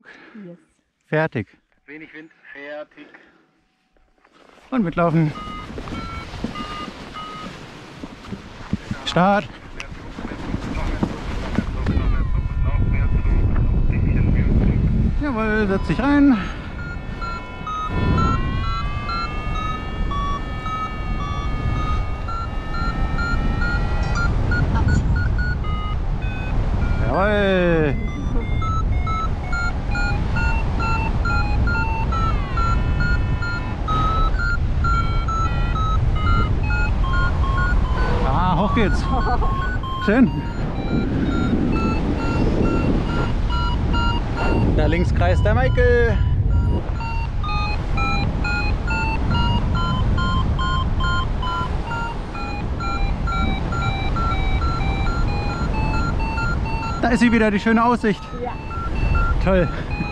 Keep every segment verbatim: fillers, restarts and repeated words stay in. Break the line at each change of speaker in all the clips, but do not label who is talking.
Yes.
Fertig.
Wenig Wind, fertig.
Und mitlaufen. Start. Jawohl, setz dich rein. Jawohl. Ah, hoch geht's. Schön. Da links kreist der Michael. Da ist sie wieder, die schöne Aussicht.
Ja.
Toll.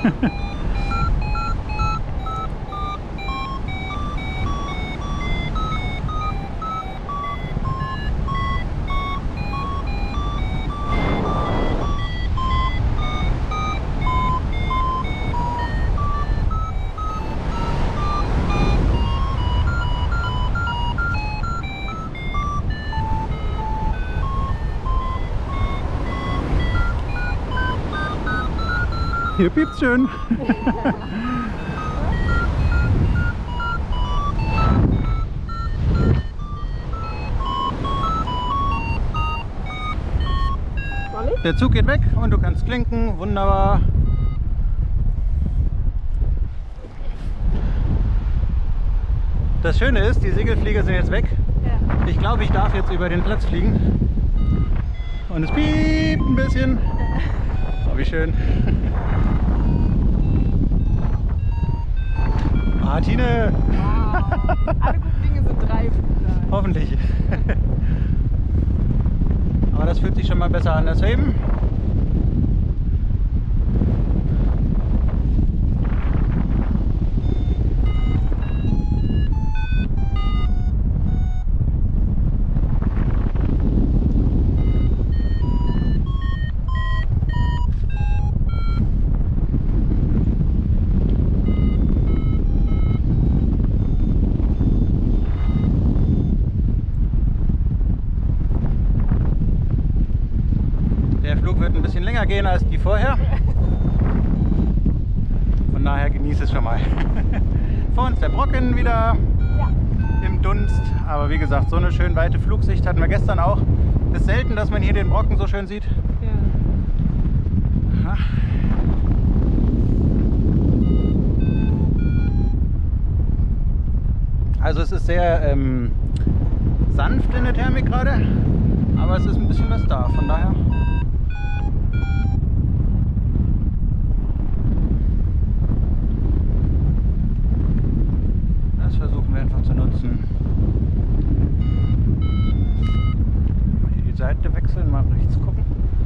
Hier piept's schön. Der Zug geht weg und du kannst klinken. Wunderbar. Das Schöne ist, die Segelflieger sind jetzt weg.
Ja.
Ich glaube, ich darf jetzt über den Platz fliegen. Und es piept ein bisschen. Oh, wie schön. Ah, Tine!
Wow. Alle guten Dinge sind drei.
Hoffentlich. Aber das fühlt sich schon mal besser an als eben. Der Flug wird ein bisschen länger gehen als die vorher. Von daher genieße es schon mal. Vor uns der Brocken wieder
Ja.
im Dunst. Aber wie gesagt, so eine schön weite Flugsicht hatten wir gestern auch. Es ist selten, dass man hier den Brocken so schön sieht.
Ja.
Aha. Also es ist sehr ähm, sanft in der Thermik gerade, aber es ist ein bisschen was da, von daher. Das versuchen wir einfach zu nutzen. Mal hier die Seite wechseln, mal rechts gucken.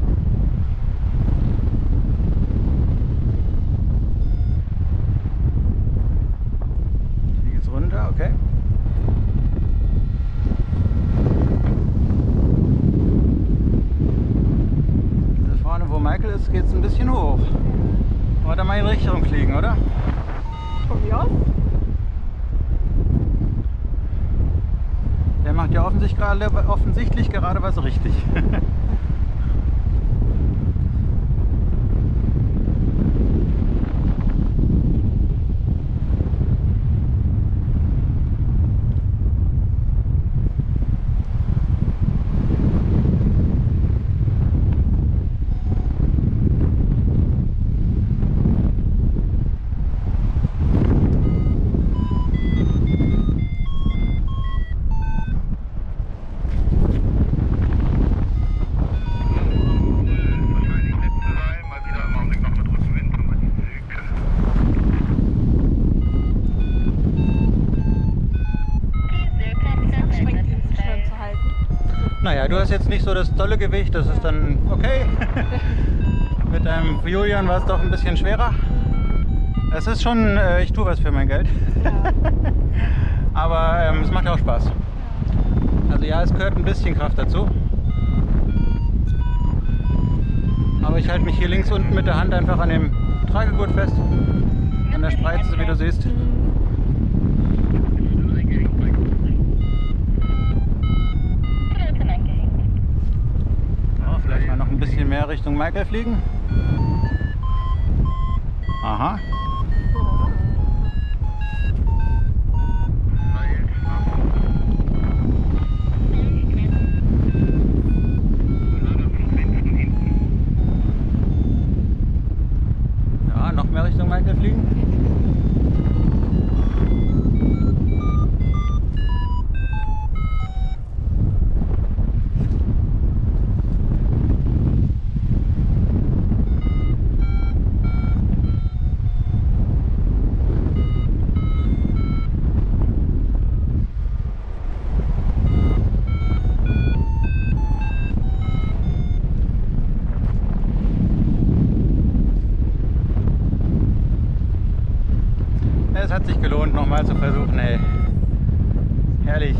Hier geht's runter, okay. Wo Michael ist, geht es ein bisschen hoch. Wollen wir mal in Richtung fliegen, oder?
Von mir aus?
Der macht ja offensichtlich gerade, offensichtlich gerade was richtig. Naja, du hast jetzt nicht so das tolle Gewicht, das ist dann okay. Mit einem Julian war es doch ein bisschen schwerer. Es ist schon, äh, ich tue was für mein Geld.
Ja.
Aber ähm, es macht auch Spaß. Also ja, es gehört ein bisschen Kraft dazu. Aber ich halte mich hier links unten mit der Hand einfach an dem trage gut fest. An der Spreize, wie du siehst. Oh, vielleicht mal noch ein bisschen mehr Richtung Michael fliegen. Aha. Ja, noch mehr Richtung Michael fliegen. Es hat sich gelohnt, nochmal zu versuchen, ey. Herrlich.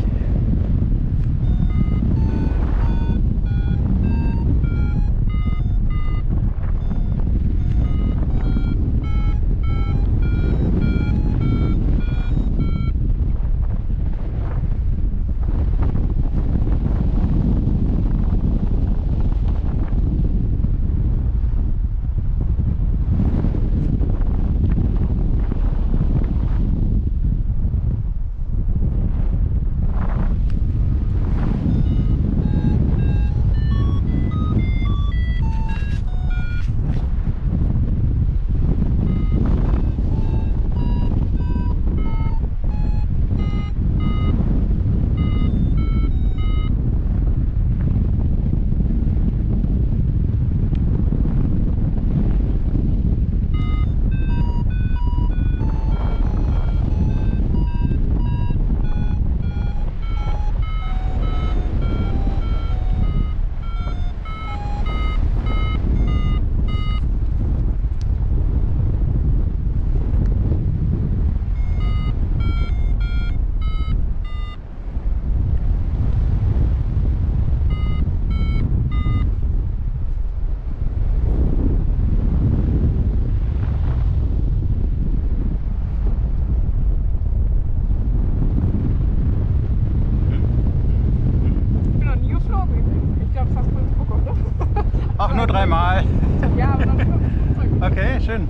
Ach, nur dreimal.
Ja, aber dann zurück.
Okay, schön.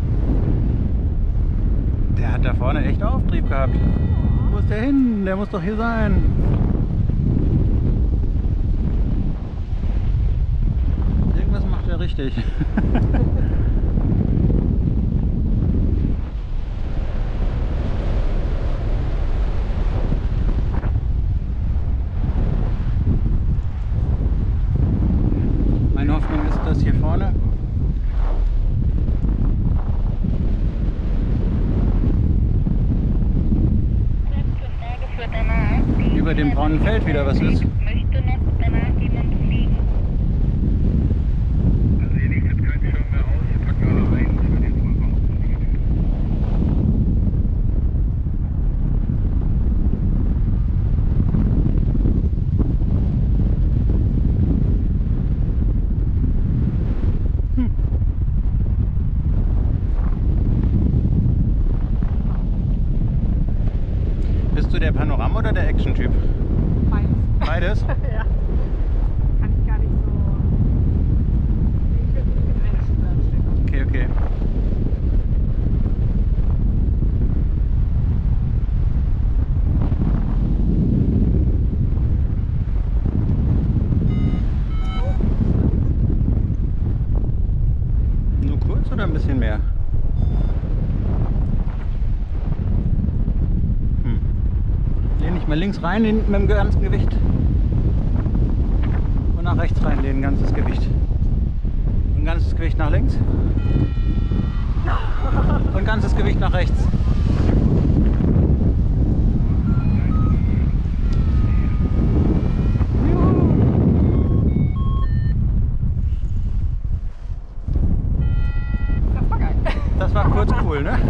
Der hat da vorne echt Auftrieb gehabt. Wo ist der hin? Der muss doch hier sein. Irgendwas macht er richtig. Meine Hoffnung ist, dass hier vorne über dem braunen Feld wieder was ist.
Möchte noch danach jemand fliegen?
Also hier liegt jetzt kein Schirm mehr aus, ich packe alle rein, ich würde jetzt mal behaupten.
Hm. Bist du der Panorama- oder der Action-Typ?
Meins.
Beides?
Ja. Kann ich gar nicht so. Ich will nicht in einer Schublade stecken.
Okay, okay. Nur kurz oder ein bisschen mehr? Hm. Lehne ich mal links rein mit dem ganzen Gewicht. Und nach rechts reinlehnen, ganzes Gewicht. Und ganzes Gewicht nach links. Und ganzes Gewicht nach rechts.
Das war geil.
Das war kurz cool, ne?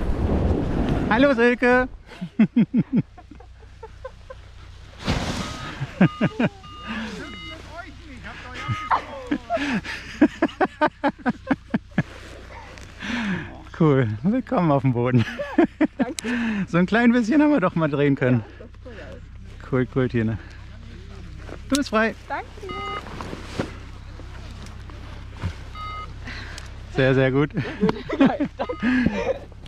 Hallo Silke! Cool, willkommen auf dem Boden.
Danke.
So ein klein bisschen haben wir doch mal drehen können.
Das ist so geil.
Cool, cool, Tine. Du bist frei.
Danke.
Sehr, sehr gut.
Geil, danke.